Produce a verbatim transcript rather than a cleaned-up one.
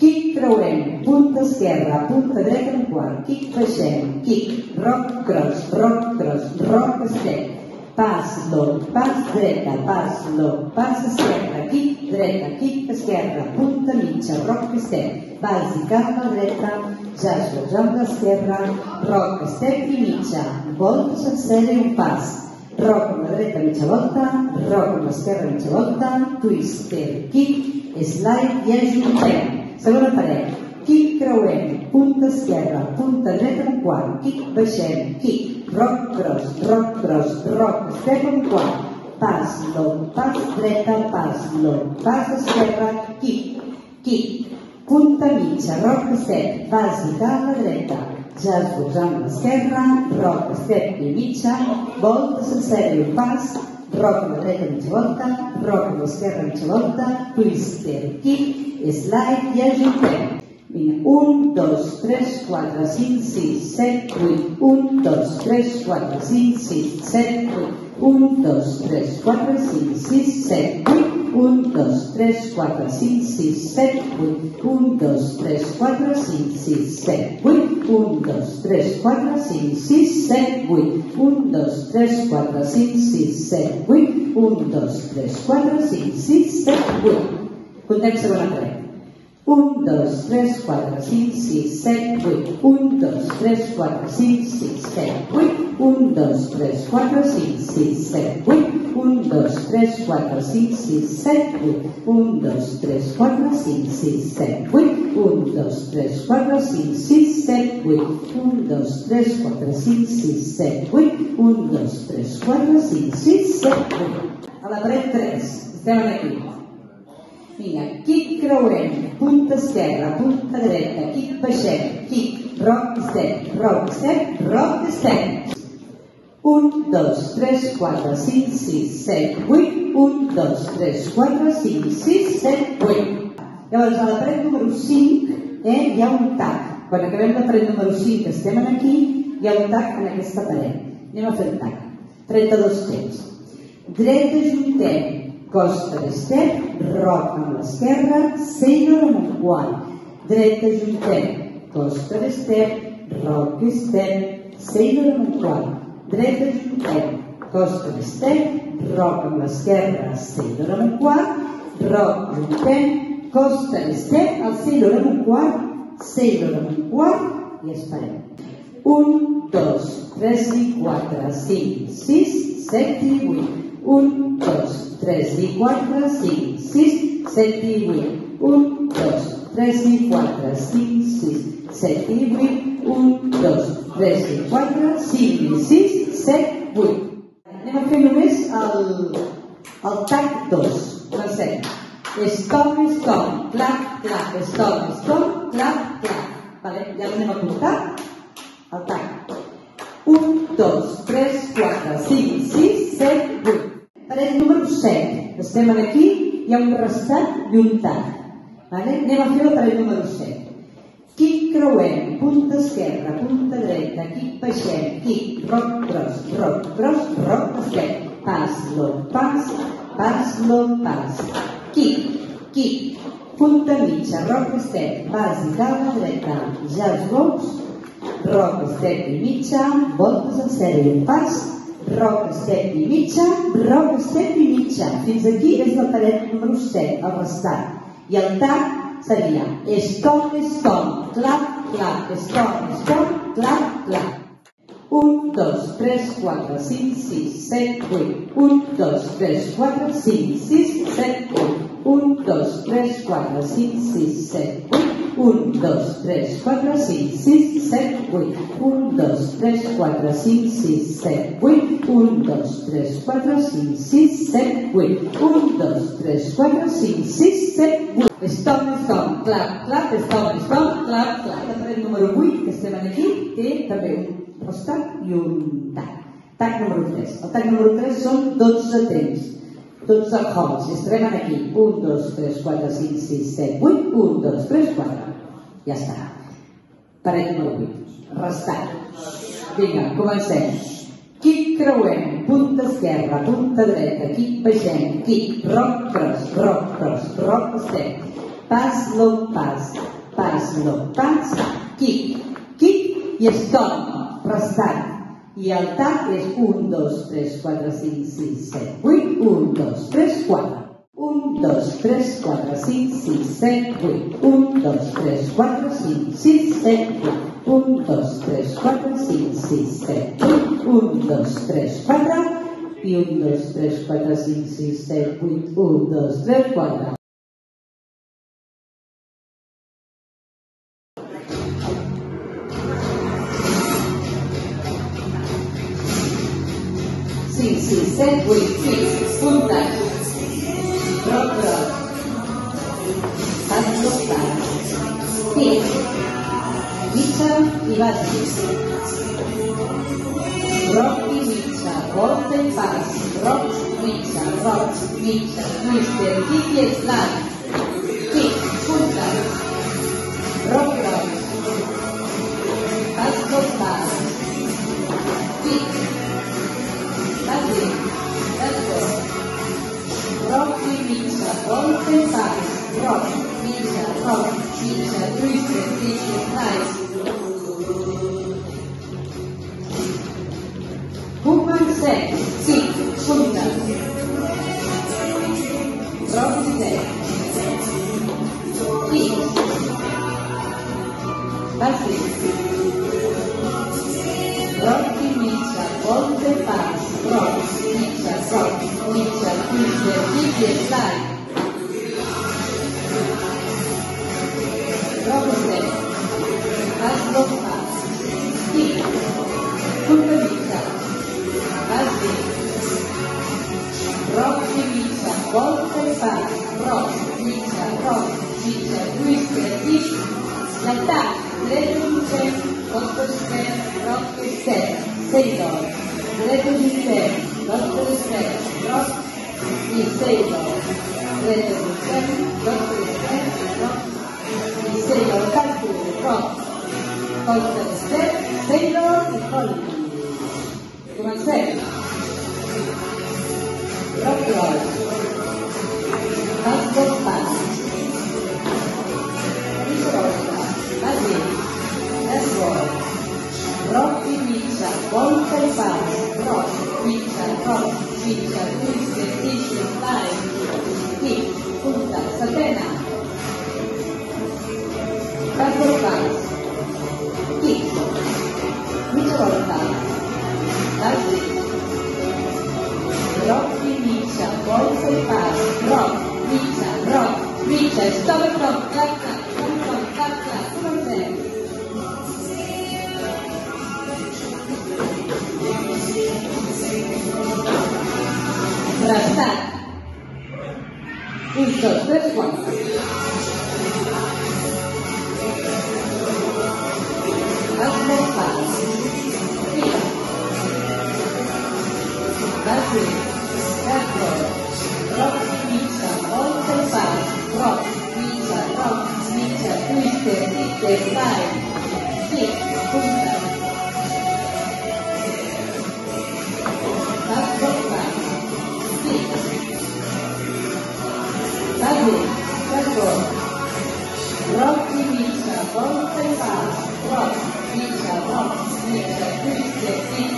quic creuem, punta esquerra, punta dreta un quart, quic baixem, quic, roc, cross, roc, cross, roc, step, pas, long, pas dreta, pas, long, pas esquerra, quic dreta, quic esquerra, punta mitja, roc, step, bàsic amb la dreta, jasos amb l'esquerra, roc, step i mitja, volta sencera i un pas, roc amb la dreta mitja volta, roc amb l'esquerra mitja volta, twister, kick, slide i ajuntem. Segona paret, kick creuem, punta esquerra, punta dreta un quart, kick baixem, kick, roc cross, roc cross, roc, step un quart, pas long, pas dreta, pas long, pas esquerra, kick, kick, punta mitja, roc step, bàsic a la dreta, jasos amb l'esquerra, roc, step i mitja, volta sencera i un pas, roc amb la dreta mitja volta, roc amb l'esquerra mitja volta, twister, kick, slide i ajuntem. Vinga, un, dos, tres, quatre, cinc, sis, set, vuit, un, dos, tres, quatre, cinc, sis, set, vuit, un, dos, tres, quatre, cinc, sis, set, vuit, un, dos, tres, quatre, cinc, sis, set, vuit, un, dos, tres, quatre, cinc, sis, set, vuit, un, dos, tres, quatre, cinc, sis, set, vuit, un, dos, tres, quatre, cinc, sis, set, vuit, un, dos, tres, quatre, cinc, sis, set, vuit. Contem segona paret. un, dos, tres, quatre, cinc, sis, set, vuit, un, dos, tres, quatre, cinc, sis, set, vuit, un, dos, tres, quatre, cinc, sis, set, vuit, un, dos, tres, quatre, cinc, sis, set, vuit, un, dos, tres, quatre, cinc, sis, set, vuit, un, dos, tres, quatre, cinc, sis, set, vuit, un, dos, tres, quatre, cinc, sis, set, vuit, un, dos, tres, quatre, cinc, sis, set, vuit. A la paret tres, estem aquí. Vinga, kick creuem, punta esquerra, punta dreta, kick baixem, kick, roc, step, roc, step, roc, step. un, dos, tres, quatre, cinc, sis, set, vuit, un, dos, tres, quatre, cinc, sis, set, vuit. Llavors, a la paret número cinc eh, hi ha un tac. Quan acabem la paret número cinc, estem aquí, hi ha un tac en aquesta paret. Anem a fer el tac. trenta-dos temps. Dreta juntem, costa d'estep, roc amb l'esquerra, sailor amb un quart. Dreta juntem, costa d'estep, roc estep, sailor amb un quart. Dreta juntem, costa d'estep, roc amb l'esquerra, sailor amb un quart. Roc juntem, costa d'estep, el sailor amb un quart, sailor amb un quart i esperem. un, dos, tres i quatre, cinc, sis, set i vuit. un, dos, tres i quatre, cinc, sis, set i vuit. un, dos, tres i quatre, cinc, sis, set i vuit. un, dos, tres i quatre, cinc, sis, set, vuit. Anem a fer només el, el tac dos. Comencem. Stop, stop, clap, clap, stop, stop, clap, clap. Vale, ja l'anem a comptar. El tac. un, dos, tres, quatre, cinc, sis, set, vuit. Paret número set. Estem aquí, hi ha un restat i un tac. Vale? Anem a fer la paret número set. Kick creuem, punta esquerra, punta dreta, kick baixem, kick, roc, cross, roc, cross, roc, step, pas, long, pas, pas, long, pas. Kick, kick, punta mitja, roc, step, bàsic a la dreta, jazz box, roc, step i mitja, volta sencera i un pas, roc, step i mitja, roc, step i mitja. Fins aquí és la paret número set, el restat. I el tac seria stop, stop, clap, clap, stop, stop, clap, clap. un, dos, tres, quatre, cinc, sis, set, vuit. un, dos, tres, quatre, cinc, sis, set, vuit. un, dos, tres, quatre, cinc, sis, set, vuit. un, dos, tres, quatre, cinc, sis, set, vuit. un, dos, tres, quatre, cinc, sis, set, vuit. un, dos, tres, quatre, cinc, sis, set, vuit. un, dos, tres, quatre, cinc, sis, set, vuit. Stop, stop, clap, clap, stop, stop, clap, clap. La paret número vuit, que estem aquí, té també un restat i un tac. Tac número tres. El tac número tres són dotze temps. dotze holes. Estarem aquí. un, dos, tres, quatre, cinc, sis, set, vuit. un, dos, tres, quatre. Ja està. Paret número vuit. Restat. Vinga, comencem. Kick creuem, punta esquerra, punta dreta, kick baixem, kick, roc, cross, roc, cross, roc, step. pas, low, pas, pas, low, pas, kick, kick i stop, restant. I el tap és un, dos, tres, quatre, cinc, sis, set, vuit, un, dos, tres, quatre. un, dos, tres, quatre, cinc, sis, set, vuit. un, dos, tres, quatre, cinc, sis, set, vuit. un, dos, tres, quatre, cinc, sis, set, vuit. un, dos, tres, quatre. I un, dos, tres, quatre, cinc, sis, set, vuit. un, dos, tres, quatre. cinc, sis, set, vuit, sis, puntes, roc, roc, pas, roc, pas, kick, mitja i base, roc i mitja, volta i pas, roc, mitja, roc, mitja, twister, kick i slide, kick, puntes, roc, roc, pas, roc, pas, kick, base, rock i mitja, volta i pas, rock, mitja, rock, mitja, twister, twister, slide. Woman set, kick, punta. Rock set. Kick. Base. Rock i mitja, volta i pas, rock, mitja, rock, mitja, twister, kick e slide. Rock set. Pas, rock, pas. Kick. Punta mitja. Base. Rock i mitja, volta i pas, rock, mitja, rock, mitja, twister, kick. L'attack. Dret un step, volta step, rock step, sailor. Dret un step, volta step, rock i sailor. Dret un step, volta step, rock i sailor. Calcul, rock. Volta step, sailor i folli. Comencem. Rock roll. Pas, rock, pas. Mitja volta. Base. Rock i mitja, volta i pas, rock, mitja, rock, mitja, twister, twister, slide, kick, punta, setena. Pas del pas, kick, mitja volta, base. Rock i mitja, volta i pas, rock, mitja, rock, mitja, stop and rock, clap, clap, clap, clap, clap, clap, comencem. Restat. Un, dos, tres, quatre. Pas del pas. Kick. Base. Catro. Rock i mitja, volta i pas, rock, mitja, rock, mitja, twister, twister, slide, kick, punta. Pas del pas. Kick. Base. Catro. Rock i mitja, volta i pas, rock, mitja, rock, mitja, twister, twister.